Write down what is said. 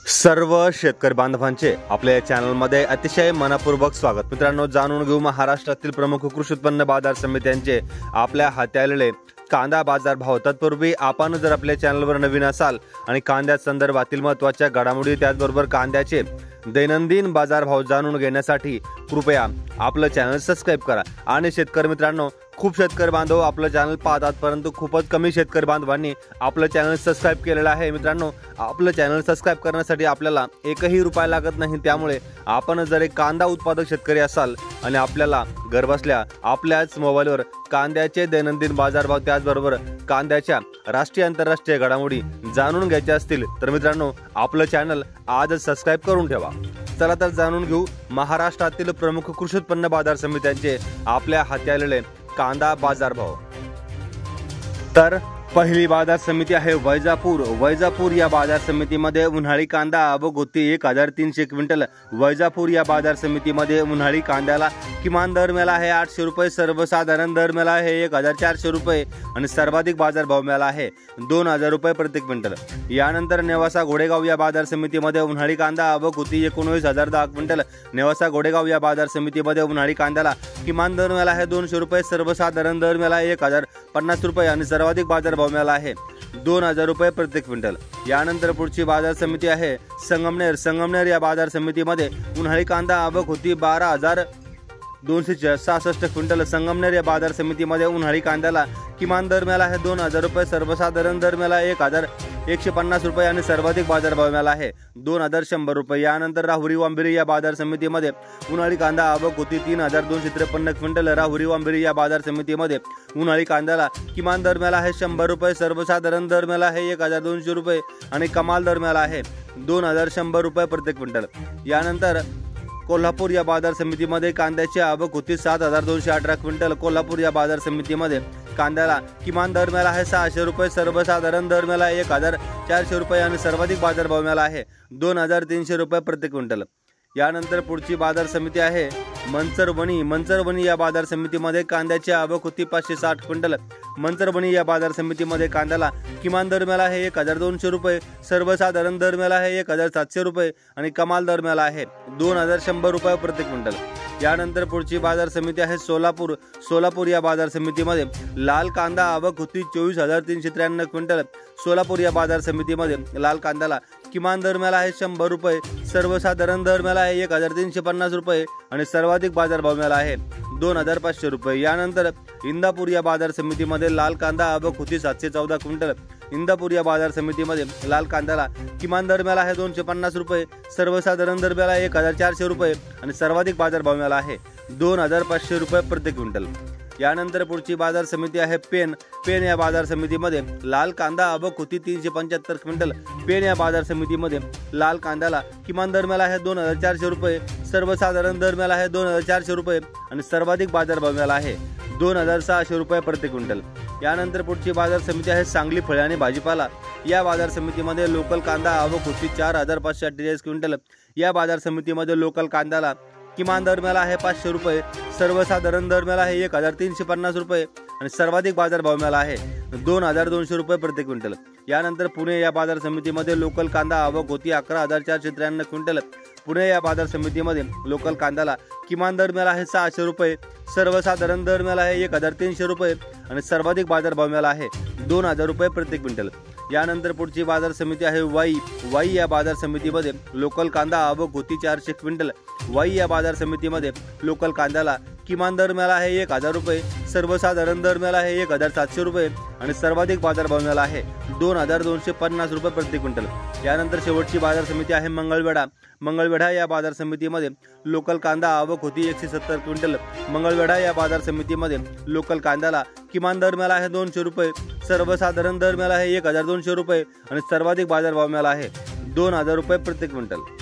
सर्व शेतकरी बांधवांचे आपल्या या चॅनलमध्ये अतिशय मनपूर्वक स्वागत। मित्रांनो, जाणून घेऊ महाराष्ट्रातील प्रमुख कृषी उत्पन्न बाजार समित्यांचे आपल्या हाती आलेले कांदा बाजार भाव। तत्पूर्वी आपण जर आपल्या चॅनलवर नवीन असाल आणि कांद्या संदर्भातील महत्त्वाच्या घडामोडी त्याचबरोबर कांद्याचे दैनंदिन बाजार भाव जाणून घेण्यासाठी कृपया आपलं चॅनल सबस्क्राइब करा। आणि शेतकरी मित्रांनो, खूप शेतकरी बांधव आपलं चॅनल पाहतात, परंतु खूपच कमी शेतकरी बांधवांनी आपलं चॅनल सबस्क्राइब केलेलं आहे। मित्रांनो, आपलं चॅनल सबस्क्राइब करण्यासाठी आपल्याला एकही रुपया लागत नाही। त्यामुळे आपण जर एक कांदा उत्पादक शेतकरी असाल आणि आपल्याला घरबसल्या आपल्याच मोबाईलवर कांद्याचे दैनंदिन बाजारभाव त्याचबरोबर कांद्याच्या राष्ट्रीय आंतरराष्ट्रीय घडामोडी जाणून घ्यायच्या असतील तर मित्रांनो, आपलं चॅनल आजच सबस्क्राइब करून ठेवा। चला तर जाणून घेऊ महाराष्ट्रातील प्रमुख कृषी उत्पन्न बाजार समित्यांचे आपल्या हाती आलेले कांदा बाजार भाव। तर पहिली बाजार समिती आहे वैजापूर या बाजार समितीमध्ये उन्हाळी कांदा आवक होती 1300 क्विंटल। वैजापूर या बाजार समितीमध्ये उन्हाळी कांद्याला किमान दर मिळाला आहे 800 रुपये, सर्वसाधारण दर मिळाला आहे 1400 रुपये आणि सर्वाधिक बाजार भाव मिळाला आहे 2000 रुपये प्रति क्विंटल। यानंतर नेवासा घोडेगाव या बाजार समितीमध्ये उन्हाळी कांदा आवक होती 19,010 क्विंटल। नेवासा घोडेगाव या बाजार समितीमध्ये उन्हाळी कांद्याला किमान दर मिळाला आहे 200 रुपये, सर्वसाधारण दर मिळाला आहे 1050 रुपये आणि सर्वाधिक बाजार भाव मिळाला आहे 2000 रुपये प्रति क्विंटल। यानंतर पुढची बाजार समिती आहे संगमनेर या बाजार समितीमध्ये उन्हाळी कांदा आवक होती 12,266 क्विंटल। संगमनेर या बाजार समितीमध्ये उन्हाळी कांद्याला किमान दर मिळाला आहे 2000 रुपये, सर्वसाधारण दर मिळाला 1150 रुपये आणि सर्वाधिक बाजार भाव मिळाला आहे 2100 रुपये। यानंतर राहुरी वांबिरी या बाजार समितीमध्ये उन्हाळी कांदा आवक होती 3253 क्विंटल। राहुरी वांबिरी या बाजार समितीमध्ये उन्हाळी कांद्याला किमान दर मिळाला आहे 100 रुपये, सर्वसाधारण दर मिळाला आहे 1200 रुपये आणि कमाल दर मिळाला आहे 2100 रुपये प्रति क्विंटल। यानंतर कोल्हापूर या बाजार समितीमध्ये कांद्याची आवक होती 7218 क्विंटल। कोल्हापूर या बाजार समितीमध्ये कांद्याला किमान दर मिळाला आहे 600 रुपये, सर्वसाधारण दर मिळाला आहे 1400 रुपये आणि सर्वाधिक बाजार भाव मिळाला आहे 2300 रुपये प्रति क्विंटल। यानंतर पुढची बाजार समिती आहे मंचरवणी या बाजार समितीमध्ये कांद्याची आवक होती 560 क्विंटल। मंचरवणी या बाजार समितीमध्ये कांद्याला किमान दर मिळाला आहे 1200 रुपये, सर्वसाधारण दर मिळाला आहे 1700 रुपये आणि कमाल दर मिळाला आहे 2100 रुपये प्रति क्विंटल। यानंतर पुढची बाजार समिती आहे सोलापूर या बाजार समितीमध्ये लाल कांदा आवक होती 24,393 क्विंटल। सोलापूर या बाजार समितीमध्ये लाल कांद्याला किमान दर मिळाला आहे 100 रुपये, सर्वसाधारण दर मिळाला आहे 1350 रुपये आणि सर्वाधिक बाजार भाव मिळाला आहे 2500 रुपये। यानंतर इंदापूर या बाजार समितीमध्ये लाल कांदा आवक होती 714 क्विंटल। इंदापूर या बाजार समितीमध्ये लाल कांद्याला किमान दर मिळाला आहे 250 रुपये, सर्वसाधारण दर मिळाला आहे 1400 रुपये आणि सर्वाधिक बाजार भाव मिळाला आहे 2500 रुपये प्रति क्विंटल। यानंतर पुढची बाजार समिती आहे पेन या बाजार समितीमध्ये लाल कांदा आवक होती 375 क्विंटल। पेन या बाजार समितीमध्ये लाल कांद्याला किमान दर मिळाला आहे 2400 रुपये, सर्वसाधारण दर मिळाला आहे 2400 रुपये आणि सर्वाधिक बाजार भाव मिळाला आहे 2600 रुपये प्रति क्विंटल। यानंतर पुढची बाजार समिती आहे सांगली फळे आणि भाजीपाला या बाजार समितीमध्ये लोकल कांदा आवक होती 4548 क्विंटल। या बाजार समितीमध्ये लोकल कांद्याला किमान दर मिळाला आहे 500 रुपये, सर्वसाधारण दर मिळाला आहे 1350 रुपये आणि सर्वाधिक बाजार भाव मिळाला आहे 2200 रुपये प्रति क्विंटल। यानंतर पुणे या बाजार समितीमध्ये लोकल कांदा आवक होती 11,493 क्विंटल। पुणे या बाजार समितीमध्ये लोकल कांद्याला किमान दर मिळाला आहे 600 रुपये, सर्वसाधारण दर मिळाला आहे 1300 रुपये आणि सर्वाधिक बाजार भाव मिळाला आहे 2000 रुपये प्रति क्विंटल। यानंतर पुढची बाजार समिती आहे वाई या बाजार समितीमध्ये लोकल कांदा आवक होती 400 क्विंटल। वाई या बाजार समितीमध्ये लोकल कांद्याला किमान दर मिळाला आहे 1000 रुपये, सर्वसाधारण दर मिळाला आहे 1700 रुपये आणि सर्वाधिक बाजार भाव मिळाला आहे 2250 रुपये प्रति क्विंटल। यानंतर शेवटची बाजार समिती आहे मंगळवेढा या बाजार समितीमध्ये लोकल कांदा आवक होती 170 क्विंटल। मंगळवेढा या बाजार समितीमध्ये लोकल कांद्याला किमान दर मिळाला आहे 200 रुपये, सर्वसाधारण दर मिळाला आहे 1200 रुपये आणि सर्वाधिक बाजार भाव मिळाला आहे 2000 रुपये प्रति क्विंटल।